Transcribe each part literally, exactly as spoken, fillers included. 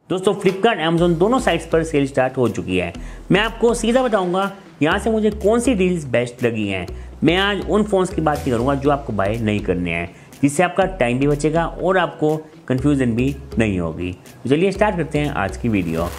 दोस्तों Flipkart Amazon दोनों sites पर सेल स्टार्ट हो चुकी है। मैं आपको सीधा बताऊंगा यहाँ से मुझे कौन सी डील्स बेस्ट लगी हैं। मैं आज उन फ़ोन्स की बात नहीं करूँगा जो आपको बाय नहीं करने हैं, जिससे आपका टाइम भी बचेगा और आपको कन्फ्यूज़न भी नहीं होगी। तो चलिए स्टार्ट करते हैं आज की वीडियो।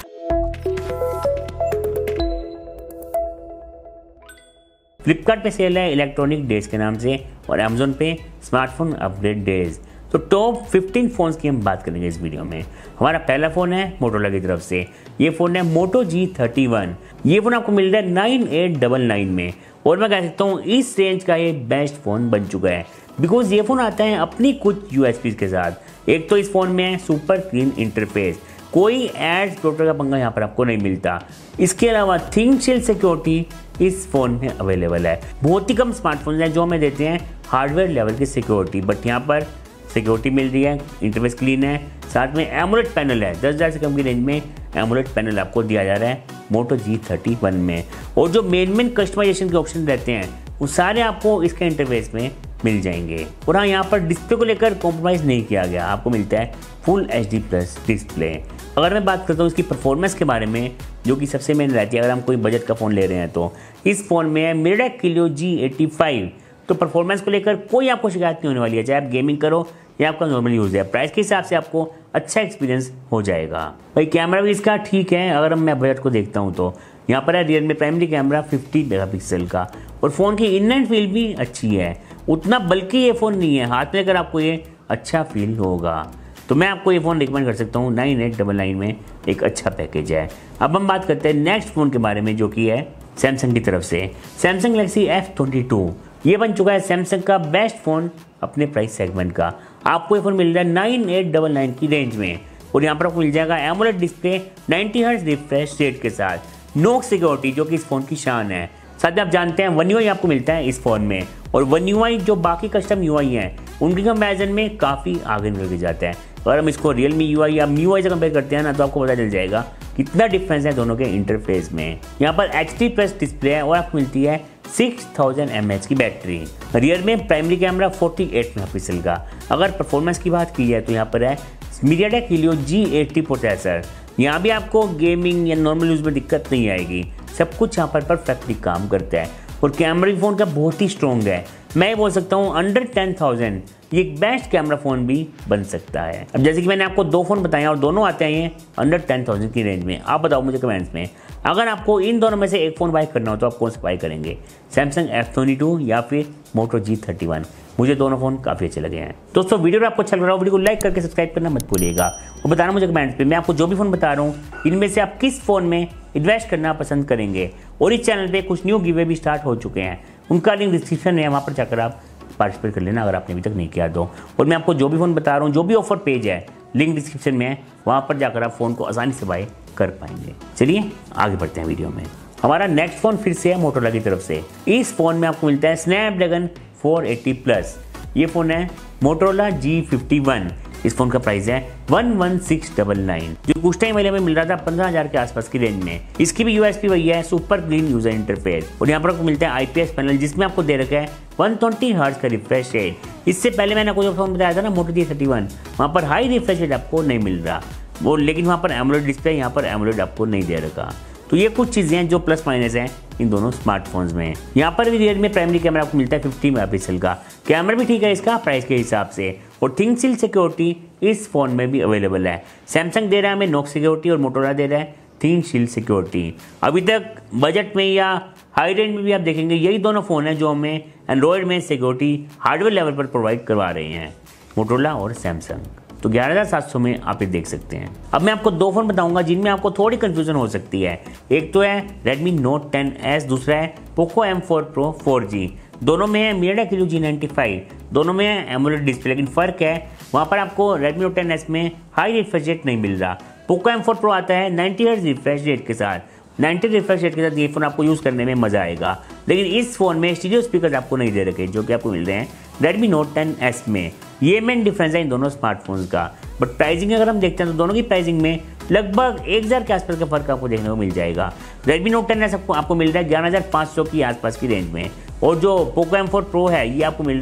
फ्लिपकार्ट पे सेल है इलेक्ट्रॉनिक डेज के नाम से और अमेजोन पे स्मार्टफोन अपग्रेड डेज। तो टॉप पंद्रह फ़ोन्स की हम बात करेंगे इस वीडियो में। हमारा पहला फ़ोन है मोटोरोला की तरफ से। ये फ़ोन है मोटो जी थर्टी वन। ये फ़ोन आपको मिल रहा है नाइन एट डबल नाइन में और मैं कह सकता हूँ इस रेंज का ये बेस्ट फ़ोन बन चुका है, बिकॉज ये फ़ोन आता है अपनी कुछ यूएसपीज़ के साथ। एक तो इस फ़ोन में है सुपर क्लीन इंटरफेस, कोई एड्स प्रोटेक्टर का पंगा यहाँ पर आपको नहीं मिलता। इसके अलावा थिंक शील्ड सिक्योरिटी इस फ़ोन में अवेलेबल है। बहुत ही कम स्मार्टफोन्स हैं जो हमें देते हैं हार्डवेयर लेवल की सिक्योरिटी, बट यहाँ पर सिक्योरिटी मिल रही है, इंटरफेस क्लीन है, साथ में एमोलेड पैनल है। दस हज़ार से कम की रेंज में एमोलेड पैनल आपको दिया जा रहा है मोटो जी थर्टी वन में। और जो मेन मेन कस्टमाइजेशन के ऑप्शन रहते हैं वो सारे आपको इसके इंटरफेस में मिल जाएंगे। और हाँ, यहाँ पर डिस्प्ले को लेकर कॉम्प्रोमाइज़ नहीं किया गया, आपको मिलता है full H D plus display. अगर मैं बात करता हूँ इसकी परफॉर्मेंस के बारे में, जो कि सबसे मेन रहती है अगर हम कोई बजट का फ़ोन ले रहे हैं, तो इस फ़ोन में है MediaTek Helio G eighty five. तो परफॉर्मेंस को लेकर कोई आपको शिकायत नहीं होने वाली है, चाहे आप गेमिंग करो या आपका नॉर्मल यूज़ है। प्राइस के हिसाब से आपको अच्छा एक्सपीरियंस हो जाएगा। भाई कैमरा भी इसका ठीक है। अगर मैं बजट को देखता हूँ तो यहाँ पर है रियर में प्राइमरी कैमरा फिफ्टी मेगापिक्सल का और फ़ोन की इन एंड फील भी अच्छी है। उतना बल्कि ये फ़ोन नहीं है, हाथ में अगर आपको ये अच्छा फील होगा तो मैं आपको ये फ़ोन रिकमेंड कर सकता हूँ। नाइन एट डबल नाइन में एक अच्छा पैकेज है। अब हम बात करते हैं नेक्स्ट फ़ोन के बारे में, जो कि है सैमसंग की तरफ से Samsung Galaxy F twenty two. ये बन चुका है सैमसंग का बेस्ट फ़ोन अपने प्राइस सेगमेंट का। आपको ये फ़ोन मिल रहा है नाइन एट डबल नाइन की रेंज में और यहाँ पर आपको मिल जाएगा AMOLED display ninety hertz refresh rate के साथ, नोक सिक्योरिटी जो कि इस फ़ोन की शान है। साथ में आप जानते हैं वन यू आई आपको मिलता है इस फ़ोन में, और वन यू आई जो बाकी कस्टम यू आई हैं उनकी कंपैरिजन में काफ़ी आगे निकल के जाता है। अगर हम इसको रियल मी यू आई या मी यू आई से कंपेयर करते हैं ना, तो आपको पता चल जाएगा कितना डिफरेंस है दोनों के इंटरफेस में। यहाँ पर एच डी प्लस डिस्प्ले है और आपको मिलती है सिक्स थाउजेंड एम एच की बैटरी। रियर में primary camera forty eight megapixel का। अगर परफॉर्मेंस की बात की जाए तो यहाँ पर है MediaTek Helio G eighty processor. यहाँ भी आपको गेमिंग या नॉर्मल यूज़ में दिक्कत नहीं आएगी, सब कुछ यहाँ पर परफेक्टली काम करता है। और कैमरा फ़ोन का बहुत ही स्ट्रॉन्ग है। मैं ये बोल सकता हूँ अंडर टेन थाउजेंड ये एक बेस्ट कैमरा फ़ोन भी बन सकता है। अब जैसे कि मैंने आपको दो फ़ोन बताए और दोनों आते हैं अंडर टेन थाउजेंड की रेंज में। आप बताओ मुझे कमेंट्स में, अगर आपको इन दोनों में से एक फ़ोन बाय करना हो तो आप कौन सा बाय करेंगे, सैमसंग एफ ट्वेंटी टू या फिर मोटो जी थर्टी वन। मुझे दोनों फ़ोन काफ़ी अच्छे लगे हैं। दोस्तों वीडियो आपको अच्छा लग रहा हो वीडियो को लाइक करके सब्सक्राइब करना मत भूलिएगा और बताना मुझे कमेंट्स पे मैं आपको जो भी फ़ोन बता रहा हूँ इनमें से आप किस फ़ोन में इन्वेस्ट करना पसंद करेंगे। और इस चैनल पे कुछ न्यू गिवे भी स्टार्ट हो चुके हैं, उनका लिंक डिस्क्रिप्शन में है, वहाँ पर जाकर आप पार्टिसिपेट कर लेना अगर आपने अभी तक नहीं किया तो। और मैं आपको जो भी फ़ोन बता रहा हूँ, जो भी ऑफर पेज है लिंक डिस्क्रिप्शन में है, वहाँ पर जाकर आप फ़ोन को आसानी से बाय कर पाएंगे। चलिए आगे बढ़ते हैं वीडियो में। हमारा नेक्स्ट फ़ोन फिर से है मोटोरोला की तरफ से। इस फ़ोन में आपको मिलता है स्नैपड्रैगन फोर एटी प्लस। ये फ़ोन है मोटोरोला जी फिफ्टी वन। इस फ़ोन का प्राइस है one one six double nine, जो कुछ टाइम पहले हमें मिल रहा था पंद्रह हज़ार के आसपास की रेंज में। इसकी भी यूएसपी वही है सुपर क्लीन यूजर इंटरफेस और यहाँ पर आपको मिलता है आईपीएस पैनल, जिसमें आपको दे रखा है वन ट्वेंटी हर्ट्ज का रिफ्रेश रेट। इससे पहले मैंने आपको जो फ़ोन बताया था ना मोटो जी थर्टी वन, वहाँ पर हाई रिफ्रेश रेट आपको नहीं मिल रहा वो, लेकिन वहाँ पर एमोलेड डिस्प्ले, यहाँ पर एमोलेड आपको नहीं दे रखा। तो ये कुछ चीज़ें हैं जो प्लस माइनस हैं इन दोनों स्मार्टफोन्स में। यहाँ पर भी रियर में प्राइमरी कैमरा आपको मिलता है फिफ्टी मेगापिक्सल का। कैमरा भी ठीक है इसका प्राइस के हिसाब से, और थिंक शील्ड सिक्योरिटी इस फ़ोन में भी अवेलेबल है। सैमसंग दे रहा है हमें नोक सिक्योरिटी और मोटोरोला दे रहा है थिंक शील्ड सिक्योरिटी। अभी तक बजट में या हाई रेंज में भी आप देखेंगे यही दोनों फ़ोन हैं जो हमें एंड्रॉयड में सिक्योरिटी हार्डवेयर लेवल पर प्रोवाइड करवा रहे हैं, मोटोरोला और सैमसंग। तो ग्यारह हज़ार सात सौ में आप ये देख सकते हैं। अब मैं आपको दो फ़ोन बताऊंगा जिनमें आपको थोड़ी कंफ्यूजन हो सकती है। एक तो है Redmi Note टेन एस, दूसरा है Poco M four Pro four G. दोनों में है MediaTek Helio G ninety five, दोनों में है एमोलेड डिस्प्ले, लेकिन फ़र्क है वहाँ पर आपको Redmi Note टेन एस में हाई रिफ्रेश रेट नहीं मिल रहा। Poco एम फोर Pro आता है नाइंटी हर्ट्ज रिफ्रेश रेट के साथ। नाइंटी रिफ्रेश रेट के साथ ये फ़ोन आपको यूज़ करने में मज़ा आएगा, लेकिन इस फ़ोन में स्टीरियो स्पीकर आपको नहीं दे रखे जो कि आपको मिल रहे हैं Redmi Note टेन एस में। ये मेन डिफरेंस है इन दोनों स्मार्टफोन्स का। बट प्राइसिंग अगर हम देखते हैं तो दोनों की प्राइसिंग में लगभग एक हज़ार के आसपास का फर्क आपको देखने को मिल जाएगा। Redmi Note टेन एस आपको मिल रहा है ग्यारह हज़ार पाँच सौ की आसपास की रेंज में, और जो Poco एम फोर Pro है ये आपको मिल रहा है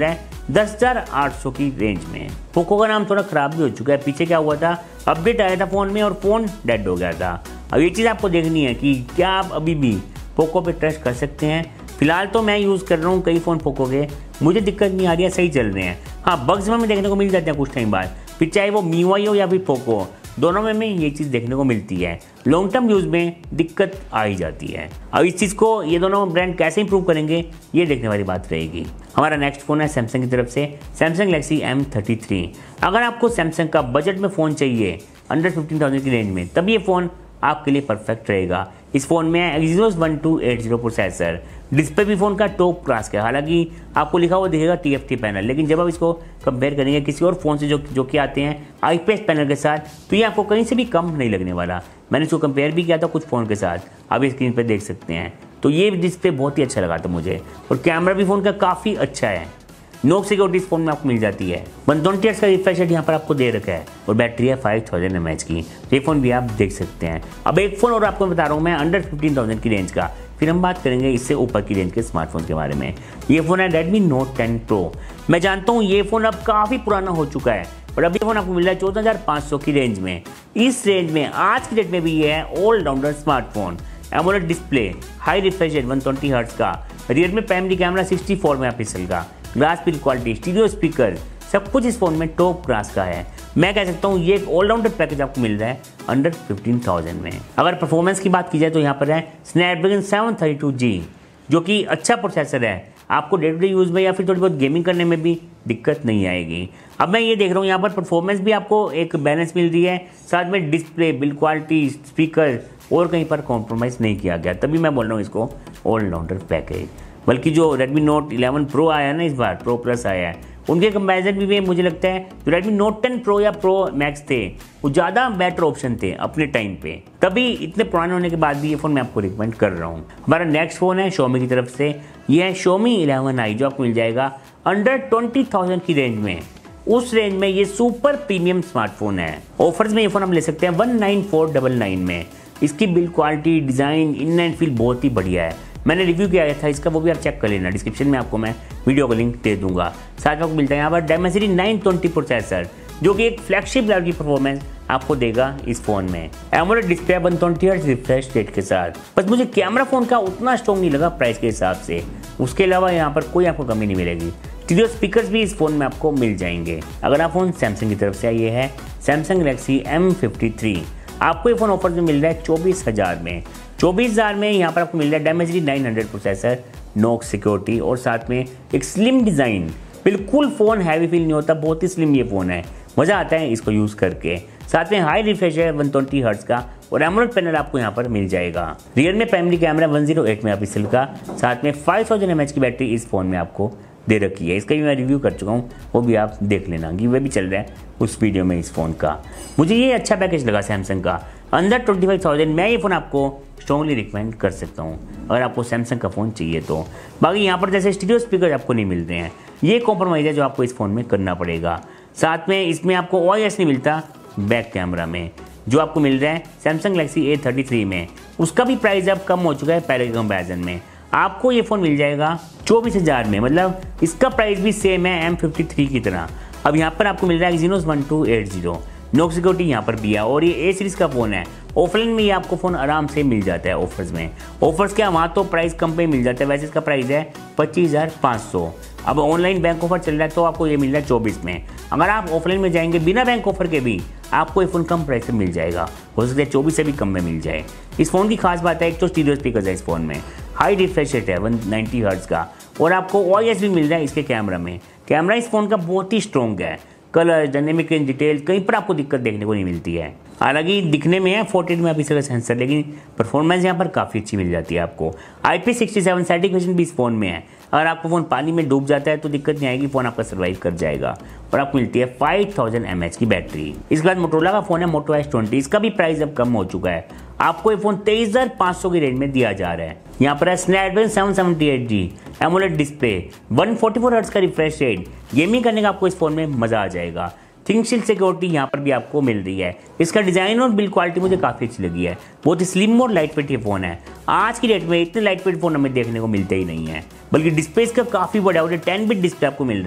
दस हज़ार आठ सौ की रेंज में। पोको का नाम थोड़ा खराब भी हो चुका है, पीछे क्या हुआ था, अपडेट आया था फ़ोन में और फ़ोन डेड हो गया था। अब ये चीज़ आपको देखनी है कि क्या आप अभी भी पोको पे ट्रस्ट कर सकते हैं। फिलहाल तो मैं यूज़ कर रहा हूँ कई फ़ोन पोको के, मुझे दिक्कत नहीं आ रही है, सही चल रहे हैं। हाँ, बग्स में देखने को मिल जाते हैं कुछ टाइम बाद, फिर चाहे वो मी वाई हो या फिर पोको, दोनों में में ये चीज़ देखने को मिलती है। लॉन्ग टर्म यूज़ में दिक्कत आ ही जाती है। अब इस चीज़ को ये दोनों ब्रांड कैसे इंप्रूव करेंगे, ये देखने वाली बात रहेगी। हमारा नेक्स्ट फ़ोन है सैमसंग की तरफ से, Samsung Galaxy M thirty three. अगर आपको सैमसंग का बजट में फ़ोन चाहिए अंडर फिफ्टीन थाउजेंड की रेंज में, तब ये फ़ोन आपके लिए परफेक्ट रहेगा। इस फ़ोन में है Exynos one two eight zero processor. Display भी फ़ोन का टॉप क्लास का है, हालांकि आपको लिखा हुआ दिखेगा टी एफ टी पैनल, लेकिन जब आप इसको कंपेयर करेंगे किसी और फ़ोन से जो जो कि आते हैं आई पी एस पैनल के साथ, तो ये आपको कहीं से भी कम नहीं लगने वाला। मैंने इसको कंपेयर भी किया था कुछ फ़ोन के साथ, आप स्क्रीन पर देख सकते हैं। तो ये डिस्प्ले बहुत ही अच्छा लगा था मुझे, और कैमरा भी फ़ोन का काफ़ी अच्छा है। नोक सिक्योरिटी इस फोन में आपको मिल जाती है। वन ट्वेंटी हर्ट्ज का रिफ्रेश रेट यहाँ पर आपको दे रखा है, और बैटरी है फाइव थाउजेंड एम एच की। ये फ़ोन भी आप देख सकते हैं। अब एक फ़ोन और आपको बता रहा हूँ मैं अंडर फिफ्टीन थाउजेंड की रेंज का, फिर हम बात करेंगे इससे ऊपर की रेंज के स्मार्टफोन के बारे में। ये फ़ोन है रेडमी नोट टेन प्रो। मैं जानता हूँ ये फ़ोन अब काफ़ी पुराना हो चुका है, पर अब ये फ़ोन आपको मिल रहा है चौदह हज़ार पाँच सौ की रेंज में। इस रेंज में आज की डेट में भी ये है all rounder smartphone. AMOLED display, high refresh rate one twenty hertz का, रियर में primary camera sixty four megapixel का, glass build quality, stereo speaker, सब कुछ इस फोन में टॉप क्लास का है। मैं कह सकता हूँ ये एक ऑलराउंडर पैकेज आपको मिल रहा है अंडर फिफ्टीन थाउजेंड में। अगर परफॉर्मेंस की बात की जाए तो यहाँ पर है Snapdragon seven thirty two G, जो कि अच्छा प्रोसेसर है। आपको डे टू डे यूज़ में या फिर थोड़ी बहुत गेमिंग करने में भी दिक्कत नहीं आएगी। अब मैं ये देख रहा हूँ यहाँ पर परफॉर्मेंस भी आपको एक बैलेंस मिल रही है, साथ में डिस्प्ले, बिल्ड क्वालिटी, स्पीकर, और कहीं पर कॉम्प्रोमाइज़ नहीं किया गया, तभी मैं बोल रहा हूँ इसको ऑलराउंडर पैकेज। बल्कि जो रेडमी नोट इलेवन प्रो आया है ना, इस बार प्रो प्लस आया है, उनके कंपैरिजन भी मुझे लगता है जो रेडमी नोट टेन प्रो या प्रो मैक्स थे वो ज़्यादा बेटर ऑप्शन थे अपने टाइम पे। तभी इतने पुराने होने के बाद भी ये फ़ोन मैं आपको रिकमेंड कर रहा हूँ। हमारा नेक्स्ट फ़ोन है Xiaomi की तरफ से, ये है Xiaomi इलेवन आई, जो आपको मिल जाएगा अंडर ट्वेंटी थाउजेंड की रेंज में। उस रेंज में ये सुपर प्रीमियम स्मार्टफोन है। ऑफर्स में ये फ़ोन हम ले सकते हैं one nine four double nine में। इसकी build quality, design, in and feel बहुत ही बढ़िया है। मैंने रिव्यू किया था इसका, वो भी आप चेक कर लेना, डिस्क्रिप्शन में आपको मैं वीडियो का लिंक दे दूंगा। साथ में आपको मिलता है यहाँ पर डायमेंसिटी नाइन ट्वेंटी प्रोसेसर, जो कि एक फ्लैगशिप लेवल की परफॉर्मेंस आपको देगा इस फोन में। AMOLED display one twenty hertz refresh rate के साथ। बस मुझे कैमरा फोन का उतना स्ट्रॉन्ग नहीं लगा प्राइस के हिसाब से, उसके अलावा यहाँ पर कोई आपको कमी नहीं मिलेगी। स्टीरियो स्पीकर्स भी इस फोन में आपको मिल जाएंगे। अगर आप फोन सैमसंग की तरफ से ये है Samsung Galaxy M fifty three, आपको ये फ़ोन ऑफर में मिल रहा है चौबीस हज़ार में। चौबीस हज़ार में यहाँ पर आपको मिल रहा है Dimensity nine hundred processor, Knox security, और साथ में एक स्लिम डिज़ाइन। बिल्कुल फ़ोन हैवी फील नहीं होता, बहुत ही स्लिम ये फ़ोन है, मज़ा आता है इसको यूज़ करके। साथ में हाई रिफ्रेश है वन ट्वेंटी हर्ट्ज का, और एमोलेड पैनल आपको यहाँ पर मिल जाएगा। रियर में primary camera one zero eight megapixel का, साथ में फाइव थाउजेंड एम एच की बैटरी इस फ़ोन में आपको दे रखी है। इसका भी मैं रिव्यू कर चुका हूँ, वो भी आप देख लेना, गिव भी चल रहा है उस वीडियो में इस फ़ोन का। मुझे ये अच्छा पैकेज लगा सैमसंग का, अंदर ट्वेंटी फाइव थाउजेंड मैं ये फ़ोन आपको स्ट्रॉन्गली रिकमेंड कर सकता हूँ अगर आपको सैमसंग का फ़ोन चाहिए तो। बाकी यहाँ पर जैसे स्टीरियो स्पीकर आपको नहीं मिलते हैं, ये कॉम्प्रोमाइज़ है जो आपको इस फ़ोन में करना पड़ेगा। साथ में इसमें आपको ओ आई एस नहीं मिलता बैक कैमरा में, जो आपको मिल रहा है Samsung Galaxy A thirty three में। उसका भी प्राइस अब कम हो चुका है पहले के कंपेरिजन में। आपको ये फ़ोन मिल जाएगा चौबीस हज़ार में, मतलब इसका प्राइस भी सेम है एम फिफ्टी थ्री की तरह। अब यहाँ पर आपको मिल रहा है Exynos one two eight zero, Knox security यहाँ पर भी है, और ये ए सीरीज़ का फ़ोन है। ऑफलाइन में ये आपको फ़ोन आराम से मिल जाता है ऑफर्स में। ऑफर्स क्या, वहाँ तो प्राइस कम पे मिल जाता है, वैसे इसका प्राइस है पच्चीस हज़ार पाँच सौ। अब ऑनलाइन बैंक ऑफर चल रहा है तो आपको ये मिल रहा है चौबीस में। अगर आप ऑफलाइन में जाएंगे बिना बैंक ऑफर के भी, आपको ये फ़ोन कम प्राइस में मिल जाएगा, हो सकता है चौबीस से भी कम में मिल जाए। इस फ़ोन की खास बात है एक तो स्टीरियो स्पीकर है इस फ़ोन में, हाई रिफ्रेश रेट है वन नाइंटी हर्ट्ज का, और आपको ओ आई एस भी मिल रहा है इसके कैमरा में। कैमरा इस फ़ोन का बहुत ही स्ट्रॉन्ग है, कलर, डायनेमिक रेंज, डिटेल, कहीं पर आपको दिक्कत देखने को नहीं मिलती है। हालांकि दिखने में है फोर्टी एट मेगापिक्सल का सेंसर, लेकिन परफॉर्मेंस यहाँ पर काफ़ी अच्छी मिल जाती है आपको। I P sixty seven certification भी इस फ़ोन में है। अगर आपको फ़ोन पानी में डूब जाता है तो दिक्कत नहीं आएगी, फ़ोन आपका सर्वाइव कर जाएगा। और आपको मिलती है फाइव थाउजेंड एम एच की बैटरी। इसके बाद मोटोरोला का फ़ोन है मोटो एस ट्वेंटी, इसका भी प्राइस अब कम हो चुका है। आपको ये फ़ोन तेईस हज़ार पाँच सौ की रेंज में दिया जा रहा है। यहाँ पर है Snapdragon seven seventy eight G, AMOLED display, one forty four hertz का रिफ्रेश रेट। गेमिंग करने का आपको इस फ़ोन में मज़ा आ जाएगा। थिंकशील सिक्योरिटी यहाँ पर भी आपको मिल रही है। इसका डिज़ाइन और बिल्ड क्वालिटी मुझे काफ़ी अच्छी लगी है, बहुत ही स्लिम और लाइट वेट ये फ़ोन है। आज की डेट में इतने लाइट वेट फ़ोन हमें देखने को मिलते ही नहीं है, बल्कि डिस्प्ले इसका काफ़ी बड़ा है, टेन बिट डिस्प्ले आपको मिल रहा है।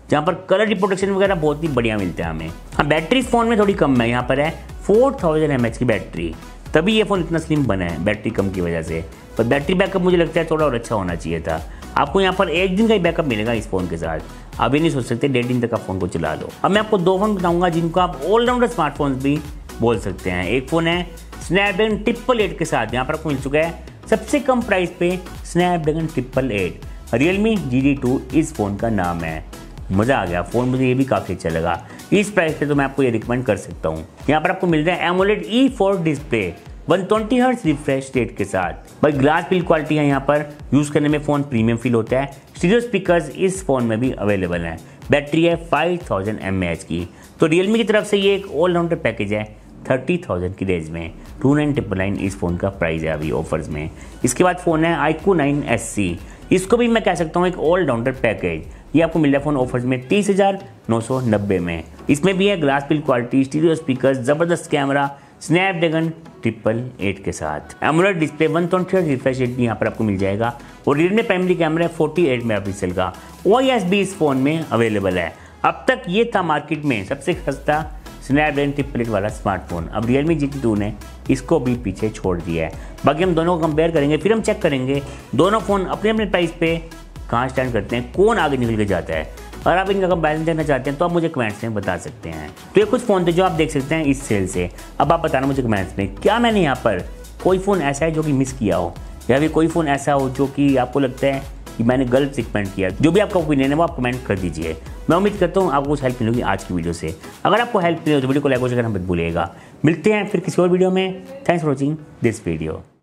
जहाँ पर कलर रिप्रोडक्शन वगैरह बहुत ही बढ़िया मिलते हैं हमें। हाँ, बैटरी इस फ़ोन में थोड़ी कम है, यहाँ पर है फोर थाउजेंड एम एच की बैटरी, तभी ये फ़ोन इतना स्लिम बना है बैटरी कम की वजह से। पर बैटरी बैकअप मुझे लगता है थोड़ा और अच्छा होना चाहिए था। आपको यहाँ पर एक दिन का ही बैकअप मिलेगा इस फ़ोन के साथ, आप ये नहीं सोच सकते डेढ़ दिन तक आप फ़ोन को चला लो। अब मैं आपको दो फ़ोन बताऊँगा जिनको आप ऑलराउंडर स्मार्टफोन्स भी बोल सकते हैं। एक फ़ोन है स्नैपड्रैगन ट्रिपल एट के साथ, यहाँ पर आपको मिल चुका है सबसे कम प्राइस पे Snapdragon triple eight. Realme G T two इस फ़ोन का नाम है। मज़ा आ गया फ़ोन, मुझे ये भी काफ़ी अच्छा लगा। इस प्राइस पे तो मैं आपको ये रिकमेंड कर सकता हूँ। यहाँ पर आपको मिल रहा है AMOLED E four display one twenty hertz refresh rate के साथ। भाई ग्लास बिल्ड क्वालिटी है, यहाँ पर यूज़ करने में फ़ोन प्रीमियम फील होता है। स्टीरियो स्पीकर्स इस फ़ोन में भी अवेलेबल हैं। बैटरी है five thousand M A H की। तो रियलमी की तरफ से ये एक ऑलराउंडर पैकेज है थर्टी थाउजेंड की रेंज में। टू नाइन ट्रिपल नाइन इस फ़ोन का प्राइस है अभी ऑफर्स में। इसके बाद फ़ोन है आईक्यू नाइन एस सी, इसको भी मैं कह सकता हूँ एक ऑलराउंडर पैकेज। ये आपको मिल रहा है फ़ोन ऑफर्स में तीस हज़ार नौ सौ नब्बे में। इसमें भी है glass build quality, stereo speaker, ज़बरदस्त कैमरा, स्नैपड्रैगन ट्रिपल एट के साथ। AMOLED display one twenty hertz refresh rate भी यहाँ पर आपको मिल जाएगा। और रियर में प्राइमरी कैमरा है फोर्टी एट मेगापिक्सल का। ओ एस भी इस फ़ोन में अवेलेबल है। अब तक ये था मार्केट में सबसे सस्ता स्नैपड्रैगन ट्रिपल एट वाला स्मार्टफोन। अब रियलमी जी टी टू ने इसको भी पीछे छोड़ दिया है। बाकी हम दोनों को कंपेयर करेंगे, फिर हम चेक करेंगे दोनों फ़ोन अपने अपने प्राइस पे कहाँ स्टैंड करते हैं, कौन आगे निकल के जाता है। अगर आप इनका कंपैरिजन देखना चाहते हैं तो आप मुझे कमेंट्स में बता सकते हैं। तो ये कुछ फ़ोन थे जो आप देख सकते हैं इस सेल से। अब आप बताना मुझे कमेंट्स में, क्या मैंने यहाँ पर कोई फ़ोन ऐसा है जो कि मिस किया हो, या फिर कोई फ़ोन ऐसा हो जो कि आपको लगता है कि मैंने गलत रिकमेंड किया। जो भी आपका ओपिनियन है वो आप कमेंट कर दीजिए। मैं उम्मीद करता हूँ आपको कुछ हेल्प मिलेगी आज की वीडियो से। अगर आपको हेल्प मिले तो वीडियो को लाइक और शेयर करना मत भूलिएगा। मिलते हैं फिर किसी और वीडियो में। Thanks for watching this video.